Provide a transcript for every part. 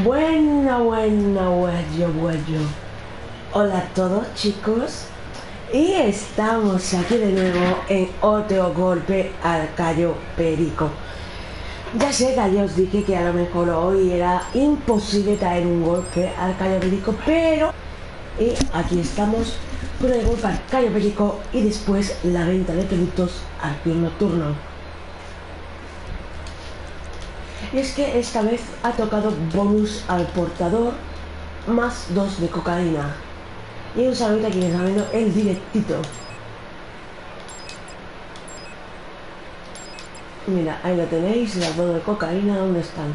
Bueno. Hola a todos, chicos. Y estamos aquí de nuevo en otro golpe al Cayo Perico. Ya sé que ayer os dije que a lo mejor hoy era imposible traer un golpe al Cayo Perico, pero aquí estamos con el golpe al Cayo Perico y después la venta de productos al club nocturno. Y es que esta vez ha tocado bonus al portador más 2 de cocaína. Y un saludito a quien está viendo el directito. Mira, ahí lo tenéis, las 2 de cocaína, ¿dónde están?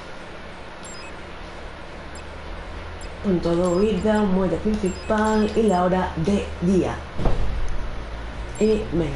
Con todo huida, muerte principal y la hora de día. Y venga.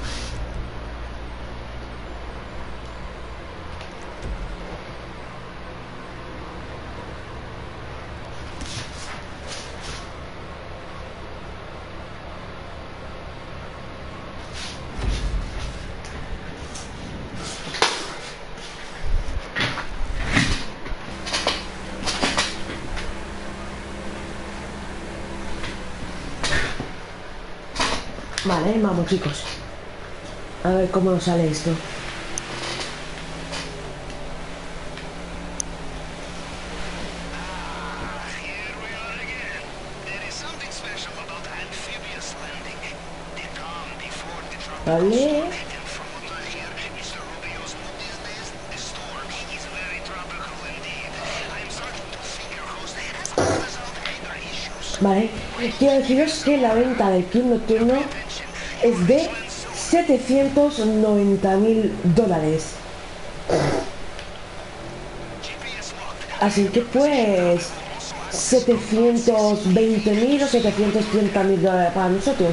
Vale, vamos chicos. A ver cómo nos sale esto. Vale. Vale, quiero deciros que la venta del club nocturno es de $790.000. Así que pues 720.000 o $730.000 para nosotros.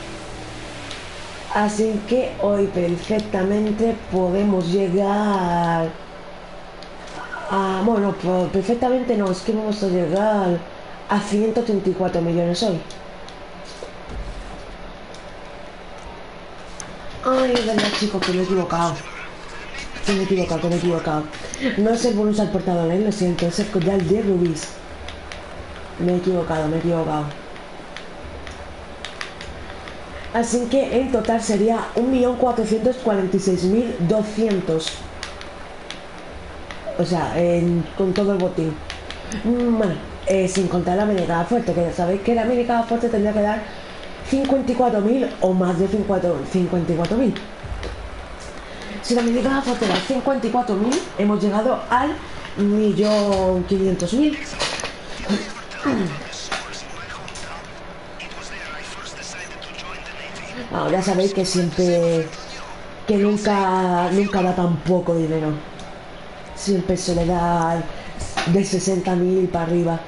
Así que hoy perfectamente podemos llegar a... Bueno, perfectamente no, es que vamos a llegar a 134 millones hoy. Ay, es verdad, chicos, que me he equivocado. Que me he equivocado. No es el bonus al portador, lo siento, es el collar de rubíes. Me he equivocado. Así que en total sería 1.446.200. O sea, con todo el botín. Bueno, sin contar la menicada fuerte, que ya sabéis que la menicada fuerte tendría que dar 54.000 o más de 54.000. Si la menicada fuerte da 54.000, hemos llegado al 1.500.000. Ahora sabéis que siempre, que nunca da tan poco dinero. Siempre suele dar de 60.000 para arriba.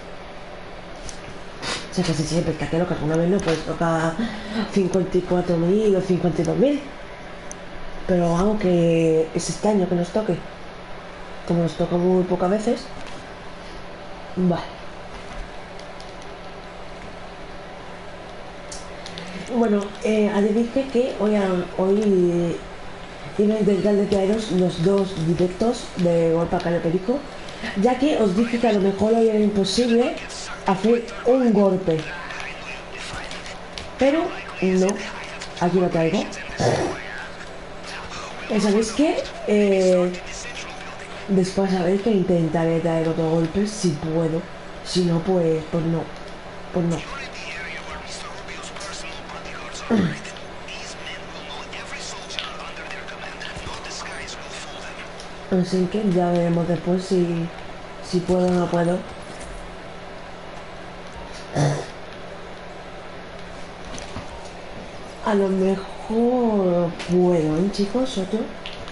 O sea, casi siempre está claro que alguna vez no puedes tocar 54.000 o 52.000. Pero aunque es este año que nos toque. Como nos toca muy pocas veces. Vale. Bueno, dije que hoy iba a intentar de traeros los 2 directos de golpe a Cayo Perico, ya que os dije que a lo mejor hoy era imposible hacer un golpe, pero no, aquí lo traigo. ¿Sabéis qué? Después sabéis que intentaré traer otro golpe si puedo, si no pues no. Así que ya veremos después si puedo o no puedo. A lo mejor puedo, ¿eh, chicos? Otro.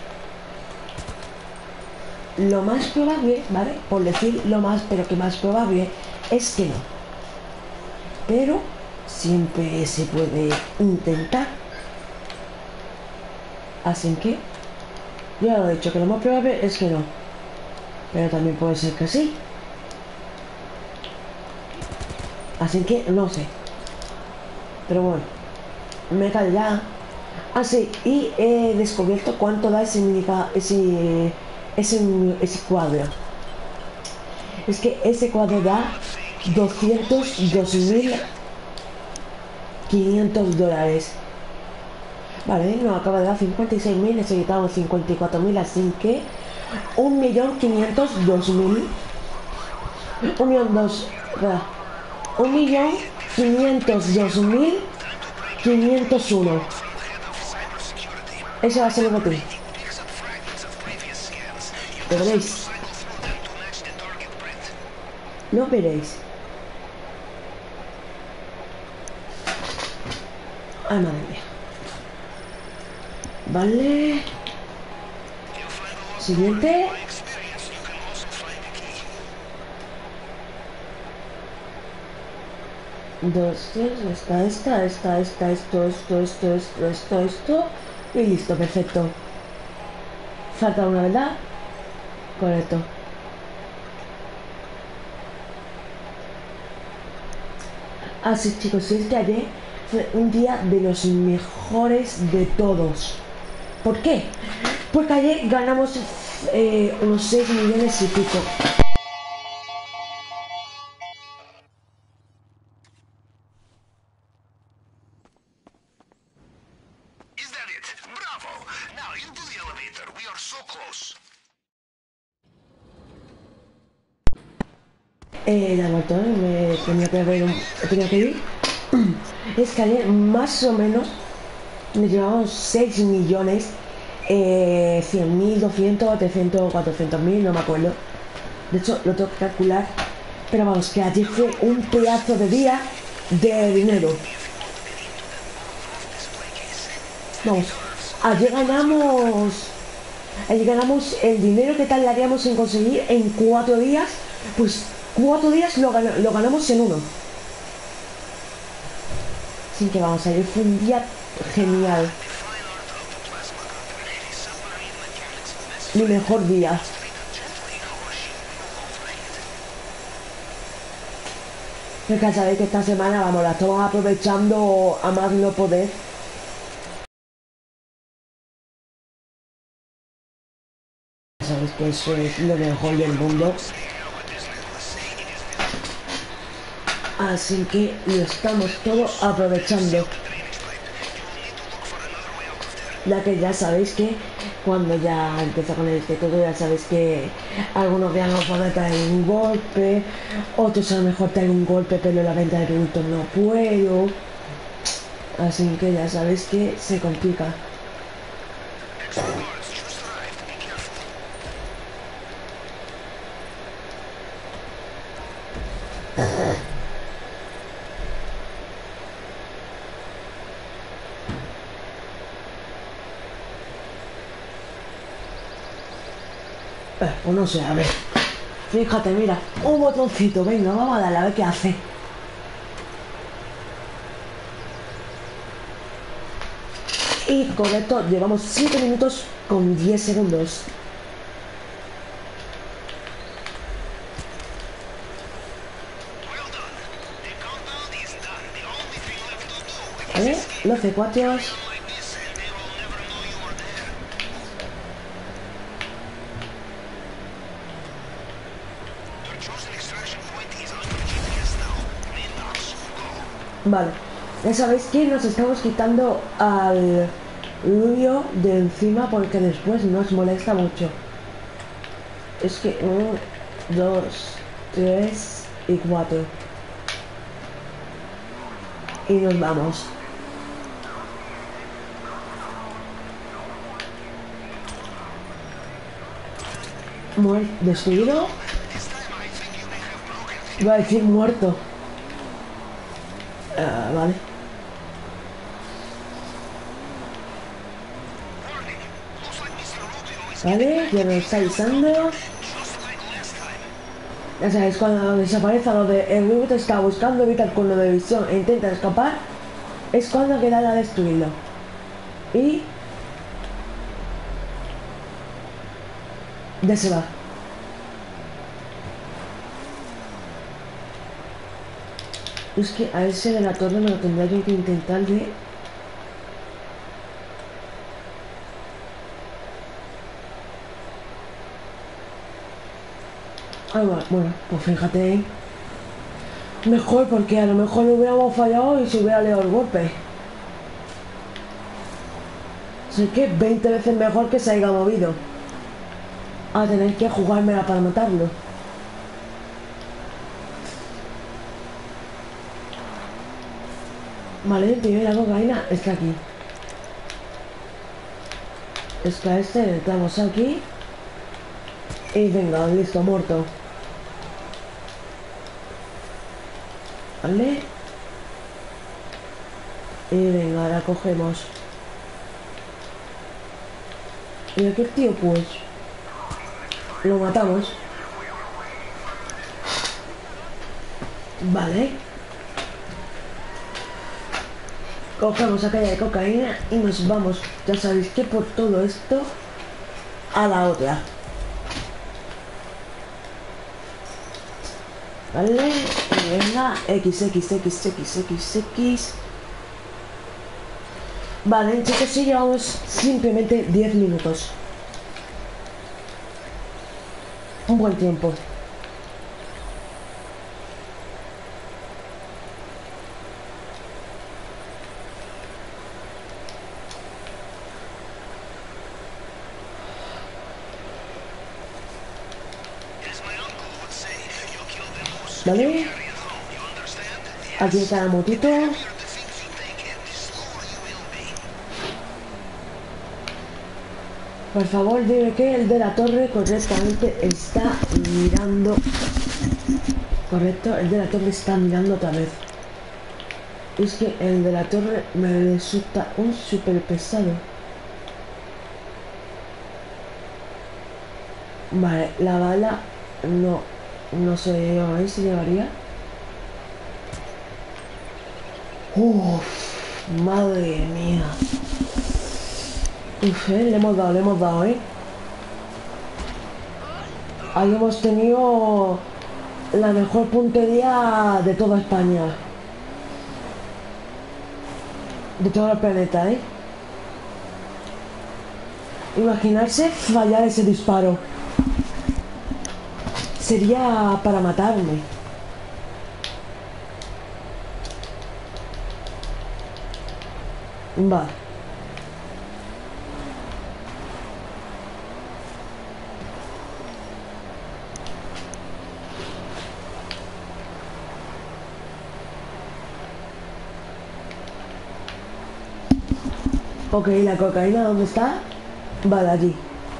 Lo más probable, ¿vale? Por decir lo más, pero que más probable es que no. Pero siempre se puede intentar. Así que ya lo he dicho, que lo más probable es que no. Pero también puede ser que sí. Así que no sé. Pero bueno, me callo ya. Así, y he descubierto cuánto da ese cuadro. Es que ese cuadro da 202.500 dólares. Vale, nos acaba de dar 56.000, necesitamos 54.000, así que 1.502.000. 1.502.501. Ese va a ser el botín. Lo veréis. Lo veréis. Ay, madre mía. Vale. Siguiente. Dos, tres, esto. Y listo, perfecto. Falta una, ¿verdad? Correcto. Así, chicos, si es que ayer fue un día de los mejores de todos. ¿Por qué? Porque ayer ganamos unos 6 millones y pico. La motor me tenía que ver tenía que ir. Es que ayer más o menos me llevamos 6 millones 100.000, 200, 300, 400.000, no me acuerdo. De hecho, lo tengo que calcular. Pero vamos, que ayer fue un pedazo de día de dinero. Vamos, ayer ganamos el dinero que tardaríamos en conseguir en 4 días. Pues 4 días lo ganamos en 1. Así que vamos, ayer fue un día genial. Mi mejor día. Es que sabéis que esta semana, vamos, la estamos aprovechando a más no poder. Sabéis que eso es lo mejor del mundo. Así que lo estamos todos aprovechando. Ya que ya sabéis que cuando ya empieza con el instituto, ya sabéis que algunos días no pueden traer un golpe, otros a lo mejor traen un golpe pero en la venta de productos no puedo. Así que ya sabéis que se complica. Pues no sé, a ver. Fíjate, mira, un botoncito, venga, vamos a darle a ver qué hace. Y correcto, llevamos 7 minutos con 10 segundos. ¿Vale? Los C4. Vale, ya sabéis que nos estamos quitando al rubio de encima porque después nos molesta mucho. Es que 1, 2, 3 y 4. Y nos vamos. Destruido. Iba a decir muerto. Vale. Vale, ya me está avisando. Ya sabéis, cuando desaparece lo de el rubio te está buscando, evitar con lo de visión e intenta escapar, es cuando queda a destruirlo. Y ya se va. Es que a ese de la torre me lo tendría yo que intentar de... Ah, bueno, pues fíjate, ¿eh? Mejor, porque a lo mejor no hubiéramos fallado y se hubiera leído el golpe. Sé que 20 veces mejor que se haya movido a tener que jugármela para matarlo. Vale, el pibe de la cocaína está aquí. Está este, entramos aquí. Y venga, listo, muerto. Vale. Y venga, la cogemos. Y aquel tío, pues lo matamos. Vale. Cogemos aquella de cocaína y nos vamos. Ya sabéis que por todo esto a la otra. Vale. Y venga. XXXXXX. Vale, chicos, sí, llevamos simplemente 10 minutos. Un buen tiempo. Vale. Aquí está la motito. Por favor, dime que el de la torre correctamente está mirando. Correcto, el de la torre está mirando otra vez. Es que el de la torre me resulta un súper pesado. Vale, la bala no se lleva ahí, se llevaría. Uff, madre mía. Uf, le hemos dado, Ahí hemos tenido la mejor puntería de toda España. De todo el planeta, Imaginarse fallar ese disparo. Sería para matarme. Vale. Ok, ¿la cocaína dónde está? Vale, allí.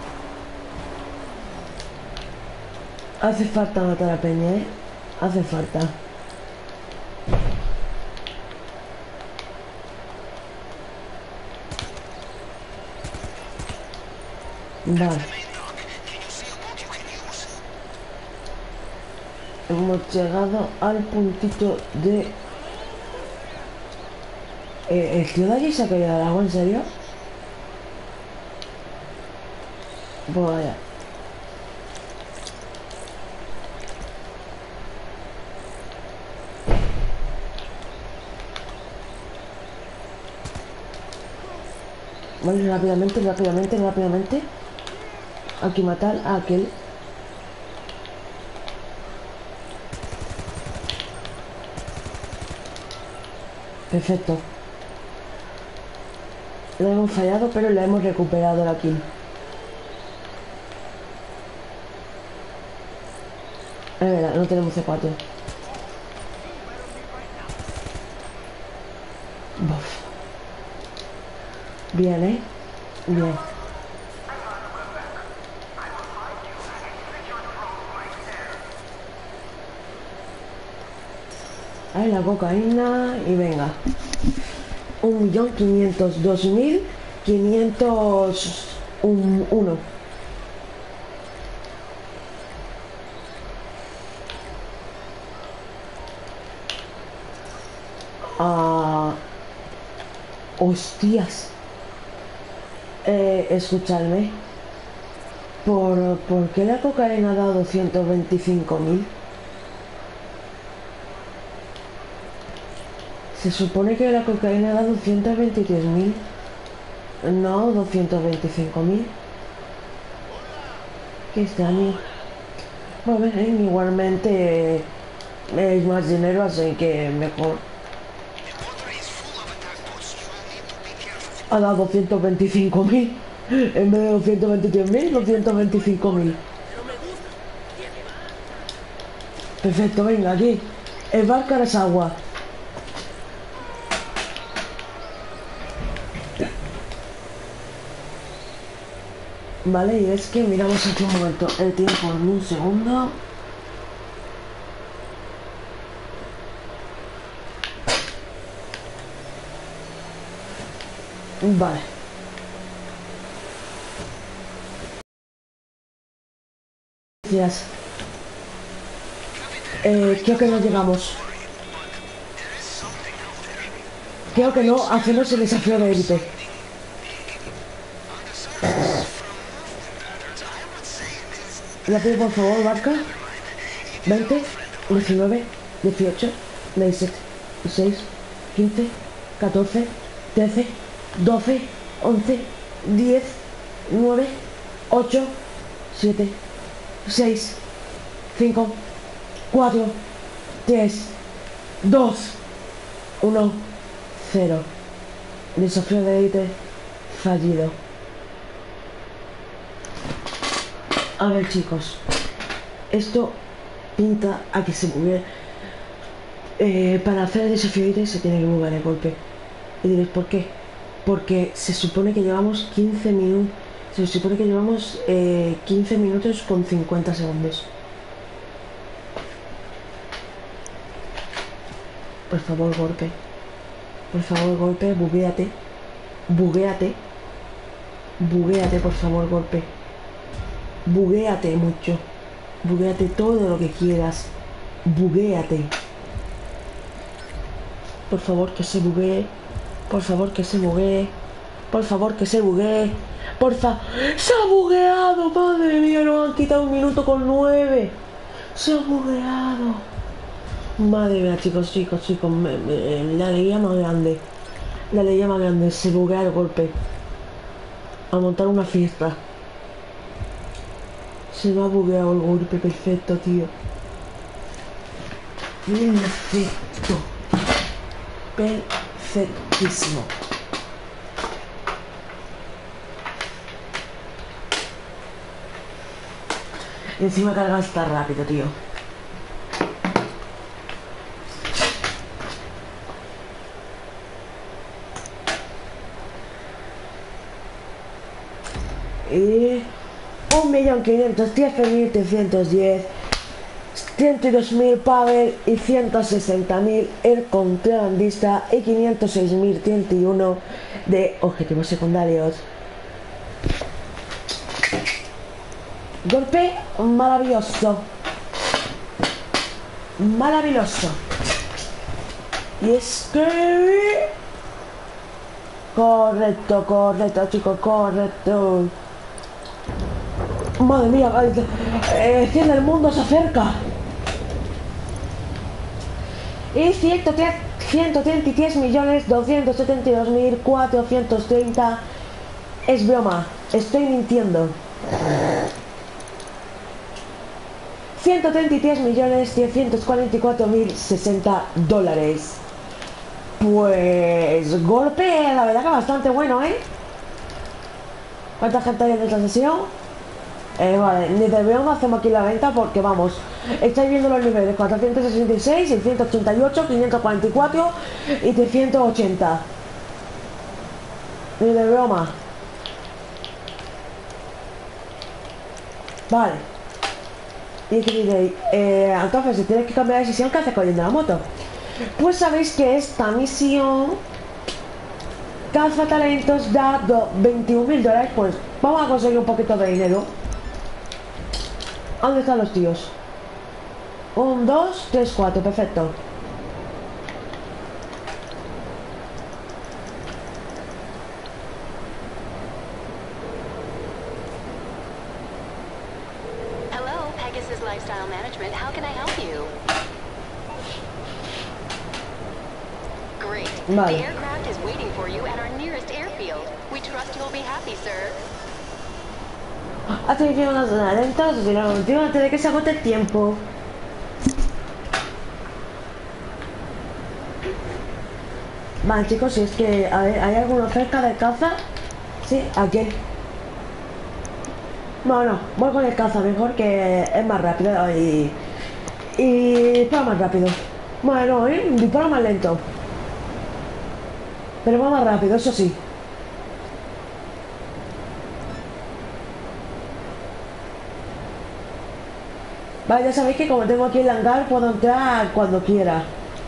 Hace falta matar a Peña, Hace falta. Vale. Hemos llegado al puntito de... ¿El tío de allí se ha caído al agua? ¿En serio? Pues vaya. Vale, rápidamente. Aquí matar a aquel. Perfecto. Lo hemos fallado, pero le hemos recuperado la kill. Es verdad, no tenemos C4. Buf. Bien, Bien. Ahí la cocaína y venga. 1.502.501. Ah, hostias. Escuchadme. ¿Por qué la cocaína ha dado 125.000? Se supone que la cocaína ha dado 123.000. No, 225.000. ¿Qué extraño? Muy bien, igualmente es más dinero, así que mejor. Ha dado 125.000 en vez de 223.000, 225.000. Perfecto, venga, aquí. El barco es agua. Vale, y es que miramos aquí un momento el tiempo en un segundo. Vale. Gracias. Creo que no llegamos. Creo que no, hacemos el desafío de élite. Rápido, por favor, barca. 20, 19, 18, 17, 16, 15, 14, 13, 12, 11, 10, 9, 8, 7, 6, 5, 4, 3, 2, 1, 0. Desafío de élite fallido. A ver, chicos, esto pinta a que se bugue. Para hacer el desafío de élite se tiene que buguear el golpe. Y diréis, ¿por qué? Porque se supone que llevamos 15 minutos. Se supone que llevamos 15 minutos con 50 segundos. Por favor, golpe. Por favor, golpe, buguéate. Buguéate. Buguéate, por favor, golpe. Buguéate mucho. Buguéate todo lo que quieras. Buguéate. Por favor, que se buguee. Por favor, que se buguee. Por favor, que se buguee. Porfa. ¡Se ha bugueado! ¡Madre mía! Nos han quitado 1 minuto con 9. ¡Se ha bugueado! Madre mía, chicos. La alegría más grande. La alegría más grande. Se buguea el golpe. A montar una fiesta. Se me ha bugueado el golpe. Perfecto, tío. Perfecto. Perfectísimo. Y encima carga está rápido, tío. Y 1.510.310, 102.000 Power y 160.000 el contrabandista y 506.101 de objetivos secundarios. Golpe maravilloso. Maravilloso. Y es que... Correcto, chicos, correcto. Madre mía, el fin del mundo se acerca. Y 133.272.430 es broma, estoy mintiendo. 133.144.060 dólares. Pues golpe, la verdad que bastante bueno, ¿eh? ¿Cuánta gente hay en esta sesión? Vale, ni de broma hacemos aquí la venta porque vamos, estáis viendo los niveles 466, 688, 544 y 380. Ni de broma. Vale. Y que diréis, entonces si tienes que cambiar de sesión, ¿qué haces cogiendo la moto? Pues sabéis que esta misión caza talentos da 21.000 dólares, pues vamos a conseguir un poquito de dinero. ¿Dónde están los tíos? 1, 2, 3, 4, perfecto. Hello, Pegasus Lifestyle Management. How can I help you? Great. Vale. The aircraft is waiting for you at our nearest airfield. We trust you'll be happy, sir. Hasta que una zona lenta, o la última antes de que se agote el tiempo. Vale, chicos, si es que, a ver, ¿hay alguna cerca de caza? Sí, aquí. Bueno, voy con el caza mejor, que es más rápido y dispara más rápido. Bueno, dispara más lento. Pero va más rápido, eso sí. Vale, ya sabéis que como tengo aquí el hangar, puedo entrar cuando quiera.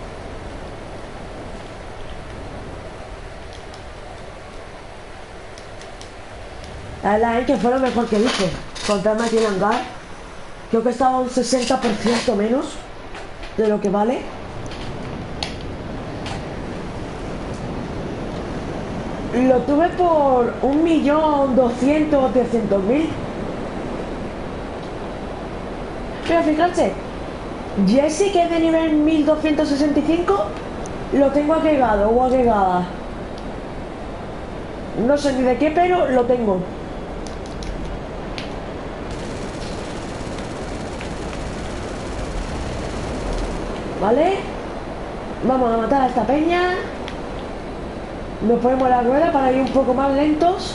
La verdad es que fue lo mejor que hice. Comprarme aquí el hangar. Creo que estaba un 60% menos de lo que vale. Lo tuve por 1.200.000, 300.000. Pero fíjate, Jesse, que es de nivel 1265, lo tengo agregado o agregada. No sé ni de qué, pero lo tengo. ¿Vale? Vamos a matar a esta peña. Nos ponemos la rueda para ir un poco más lentos.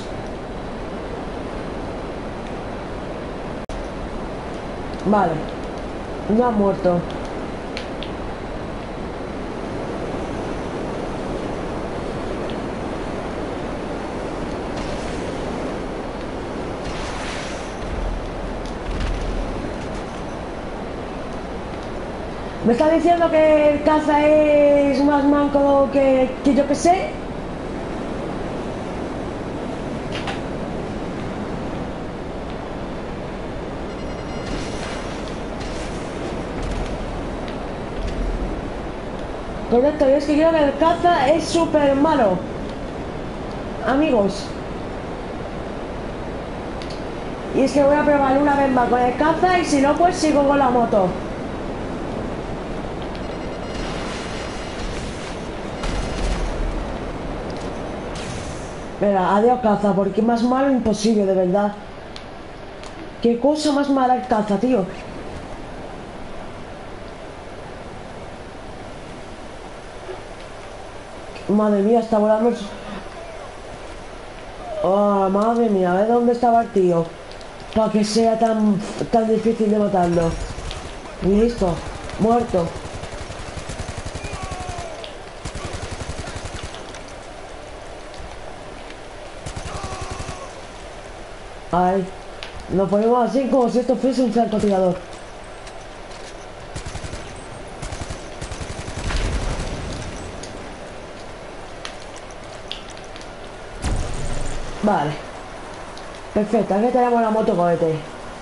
Vale. No ha muerto. ¿Me está diciendo que el caza es más manco que yo que sé? Correcto, y es que creo que el caza es súper malo. Amigos. Y es que voy a probar una vez más con el caza y si no, pues sigo con la moto. Mira, adiós caza, porque más malo imposible, de verdad. Qué cosa más mala el caza, tío. Madre mía, está volando el... Oh, madre mía, a ver dónde estaba el tío. Para que sea tan difícil de matarlo. Y listo, muerto. Ay, nos ponemos así como si esto fuese un francotirador. Vale. Perfecto, aquí tenemos la moto cohete.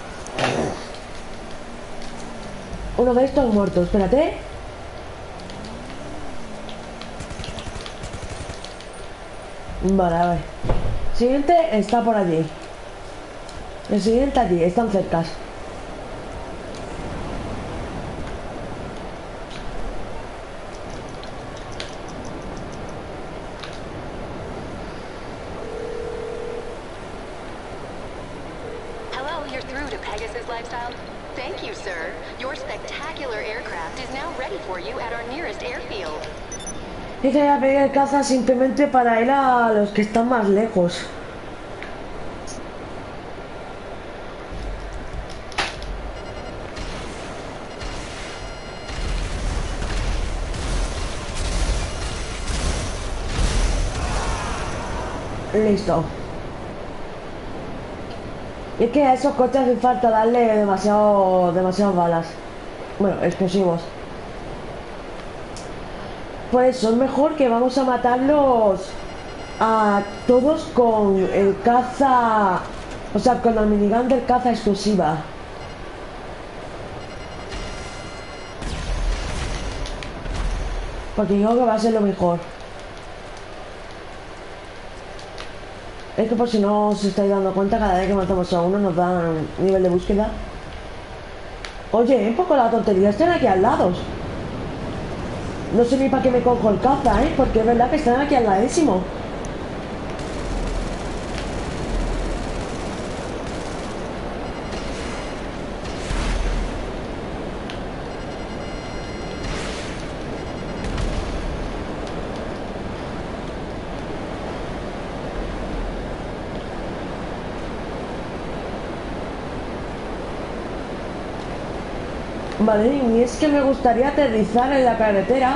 Uno de estos muertos, espérate. Vale, a ver. Siguiente está por allí. El siguiente allí, están cercas. Hello, you're through to Pegasus Lifestyle. Thank you, sir. Your spectacular aircraft is now ready for you at our nearest airfield. Y que voy a pedir el caza simplemente para ir a los que están más lejos. Listo. Y es que a esos coches hace falta darle demasiadas balas. Bueno, explosivos. Por eso es mejor que vamos a matarlos a todos con el caza, o sea, con la minigun del caza explosiva. Porque yo creo que va a ser lo mejor. Es que por si no os estáis dando cuenta, cada vez que matamos a uno nos dan nivel de búsqueda. Oye, un poco la tontería, están aquí al lado. No sé ni para qué me cojo el caza, porque es verdad que están aquí al ladísimo. Vale, y es que me gustaría aterrizar en la carretera.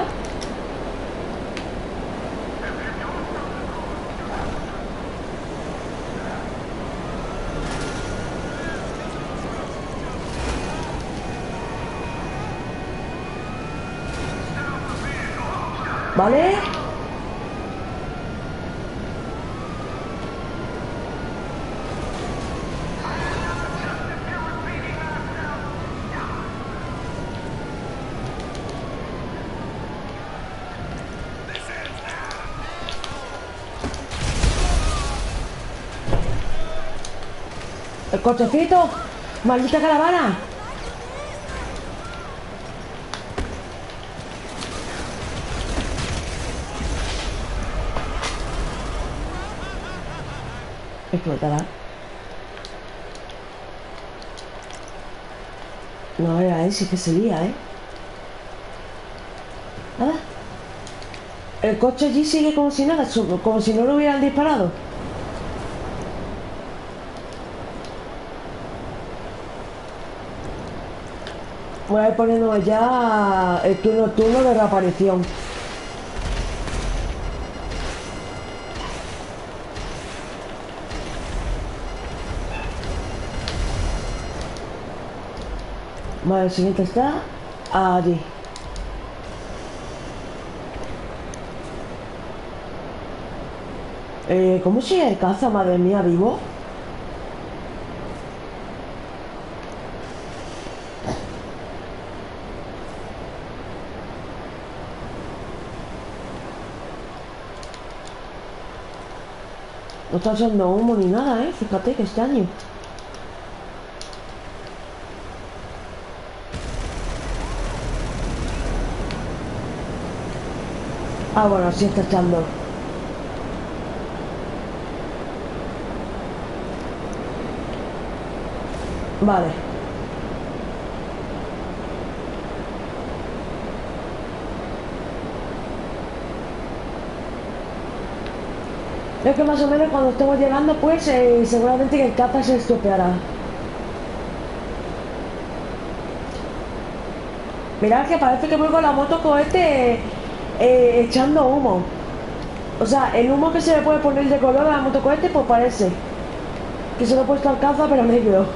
¿Vale? El cochecito. Maldita caravana. Explotará. No era ese que se lía, Nada. El coche allí sigue como si nada, como si no lo hubieran disparado. Voy a ir poniendo ya el turno de reaparición. Vale, el siguiente está allí. ¿Cómo sigue el caza, madre mía, vivo? No está echando humo ni nada, fíjate que extraño. Ah, bueno, sí está echando. Vale. Es que más o menos cuando estemos llegando, pues seguramente que el caza se estropeará. Mirad que parece que voy con la moto cohete echando humo. O sea, el humo que se le puede poner de color a la moto cohete, pues parece que se lo he puesto al caza, pero negro.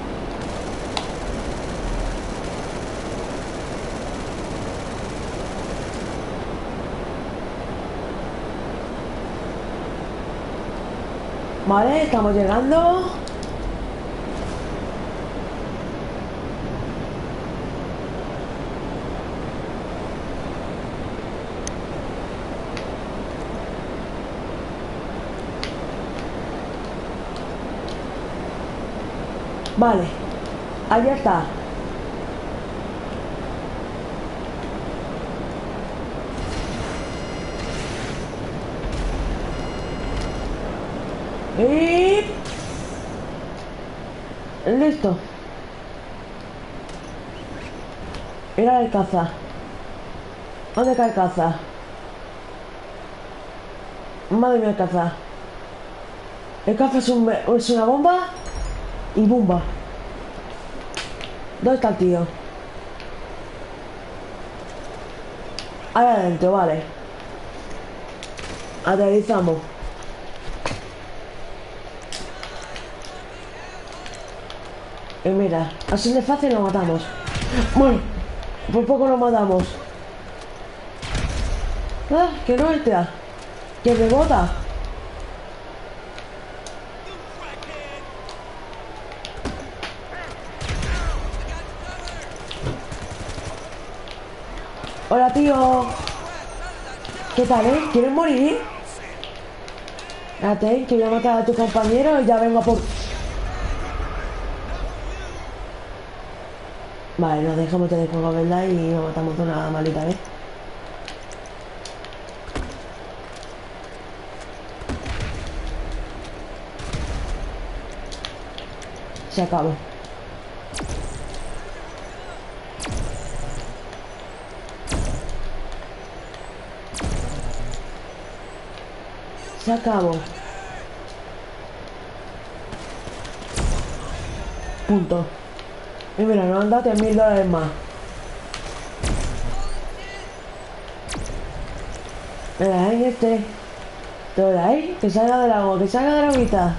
Vale, estamos llegando. Vale, ahí está. Y... listo. Mira el caza. ¿Dónde cae el caza? Madre mía, el caza. El caza es una bomba y bomba. ¿Dónde está el tío? Ahí adentro, vale. Aterrizamos. Y mira, así de fácil lo matamos. Bueno, por poco lo matamos. Ah, que no entra. Que rebota. Hola, tío. ¿Qué tal, ¿Quieres morir? Espérate, que voy a matar a tu compañero y ya vengo a por... Vale, nos dejamos de fuego, ¿verdad? Y lo matamos de una malita vez. Se acabó. Se acabó. Punto. Y mira, nos han dado $3.000 más. Mira, en este. Todo ahí, que salga del agua, que salga de la agüita.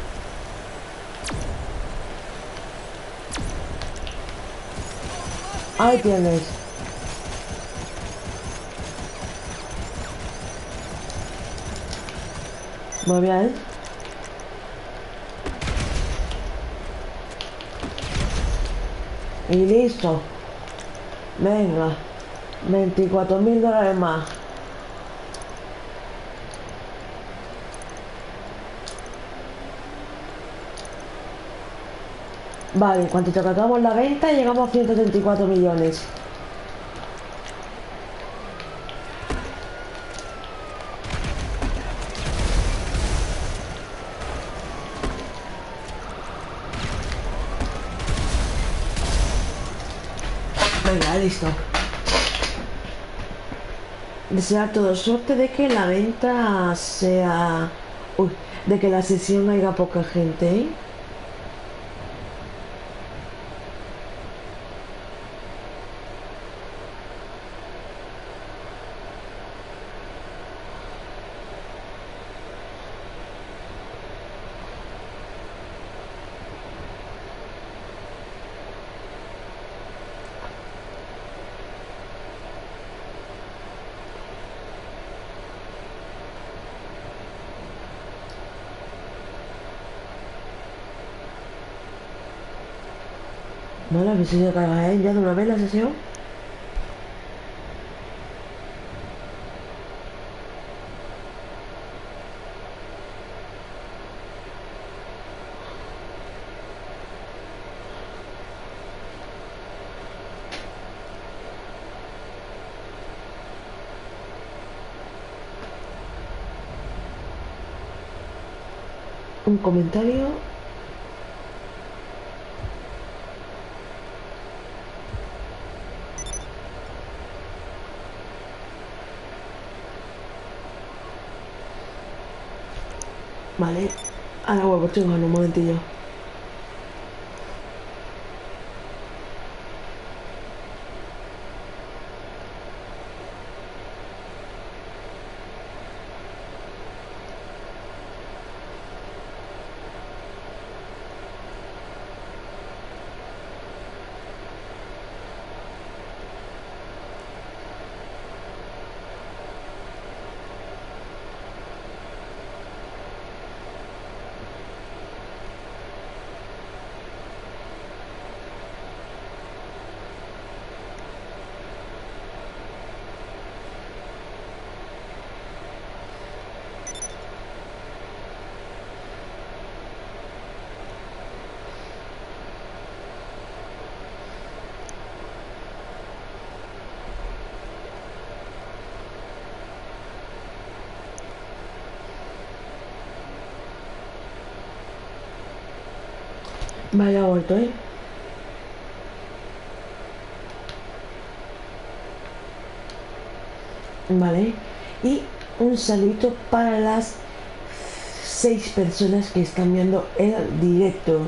Ahí tienes. Muy bien. Y listo. Venga. $24.000 más. Vale, en cuanto te acabamos la venta llegamos a 134 millones. Venga, listo. Desear todo suerte de que la venta sea... Uy, de que la sesión haya poca gente, ¿eh? No la visita cargada, ¿eh? Ya de una vez la sesión. Un comentario. Vale. Ahora vuelvo, chicos, en un momentillo. Vaya, ha vuelto, ¿eh? Vale. Y un saludito para las 6 personas que están viendo el directo.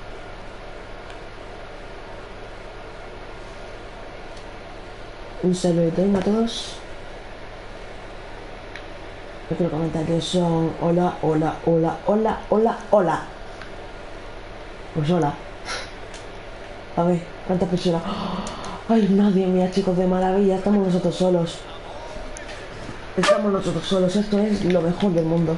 Un saludito a todos. Los comentarios son hola, hola, hola, hola, hola, hola. Pues hola. A ver, ¿cuántas personas? Ay, nadie mía, chicos, de maravilla. Estamos nosotros solos. Estamos nosotros solos. Esto es lo mejor del mundo.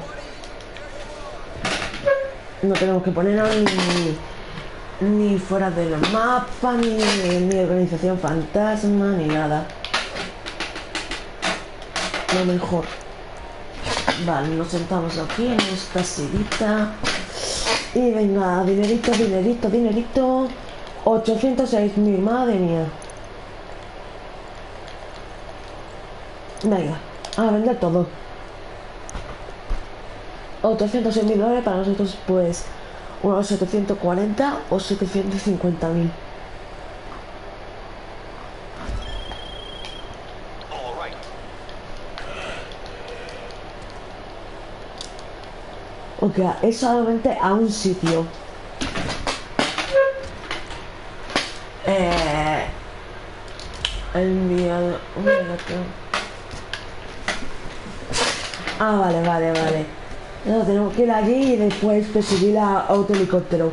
No tenemos que ponernos ni fuera del mapa, ni organización fantasma, ni nada. Lo mejor. Vale, nos sentamos aquí en esta sillita. Y venga, dinerito, dinerito, dinerito. 806.000, madre mía. Venga, a vender todo. 806.000 dólares para nosotros, pues unos 740 o 750.000. O sea, es solamente a un sitio. Enviado. Ah, vale, vale, vale. No, tenemos que ir allí y después perseguir a otro helicóptero.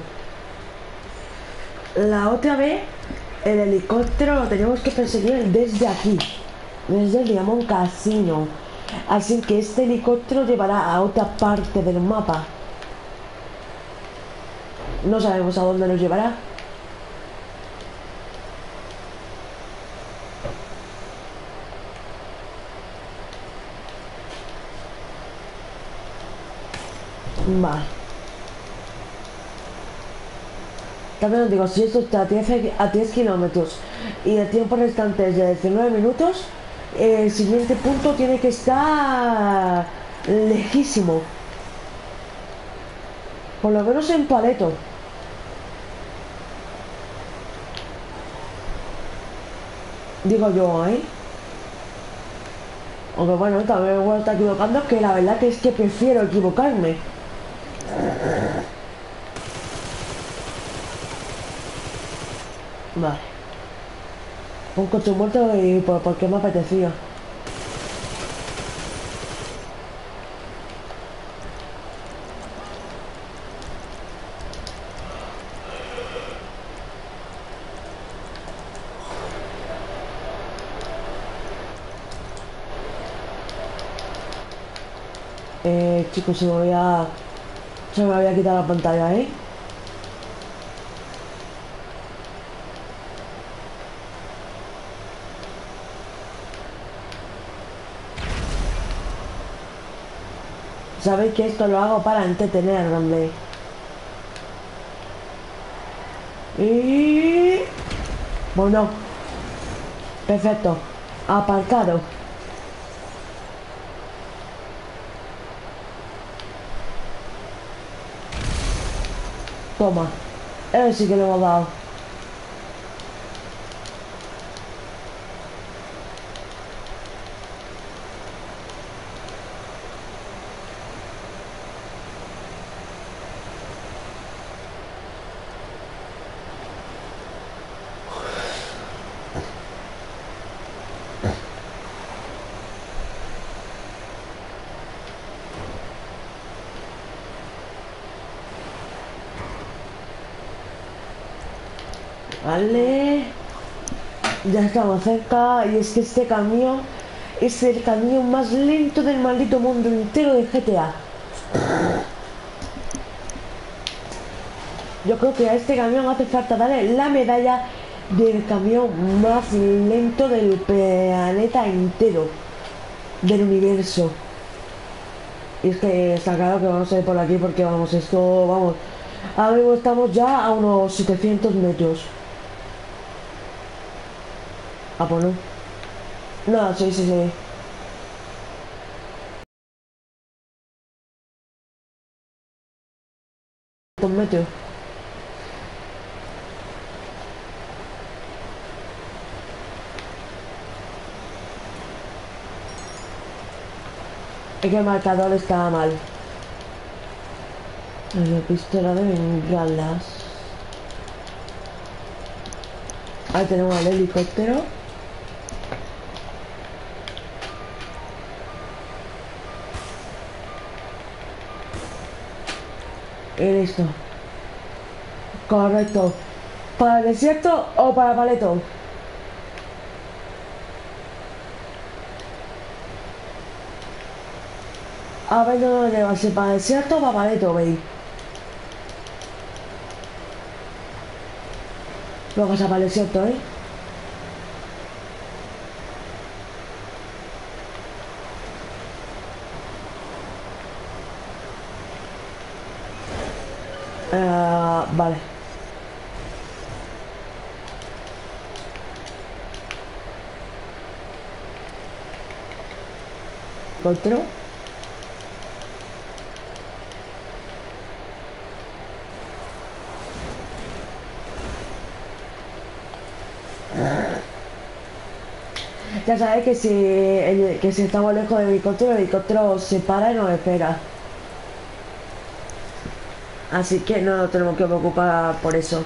La otra vez, el helicóptero lo tenemos que perseguir desde aquí, desde el Diamond Casino. Así que este helicóptero llevará a otra parte del mapa. No sabemos a dónde nos llevará. Vale. También os digo, si esto está a 10 kilómetros y el tiempo restante es de 19 minutos, el siguiente punto tiene que estar lejísimo. Por lo menos en Paleto. Digo yo, ¿eh? Aunque bueno, también me voy a estar equivocando, que la verdad que es que prefiero equivocarme. Vale. Un coche muerto y porque me apetecía. Chicos, se me voy a quitar la pantalla, ¿eh? Sabéis que esto lo hago para entretenerme. Y... bueno. Perfecto. Aparcado. Toma. Sí que lo hemos dado. Vale. Ya estamos cerca. Y es que este camión es el camión más lento del maldito mundo entero de GTA. Yo creo que a este camión hace falta darle la medalla del camión más lento del planeta entero, del universo. Y es que está claro que vamos a ir por aquí porque vamos, esto, vamos, ahora mismo estamos ya a unos 700 metros. Ah, pues no. No, sí, sí, sí. Metros. Es que el marcador está mal. La pistola de bengalas. Ahí tenemos el helicóptero. Y listo. Correcto. ¿Para el desierto o para Paleto? A ver dónde va a ser, para el desierto o para Paleto, veis. Luego se para el desierto, ¿eh? Vale. Helicóptero. Ya sabéis que si estamos lejos del helicóptero, el helicóptero se para y nos espera. Así que no nos tenemos que preocupar por eso.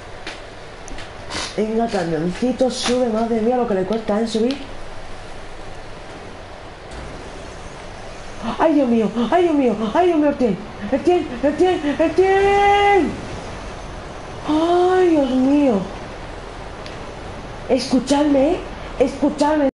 Venga, camioncito, sube, madre mía, lo que le cuesta, ¿eh? Subir. ¡Ay, ¡Ay, Dios mío! ¡Ay, Dios mío! ¡Ay, Dios mío! ¡El tren! ¡El tren! ¡El tren! ¡El tren! ¡Ay, Dios mío! Escuchadme, escuchadme.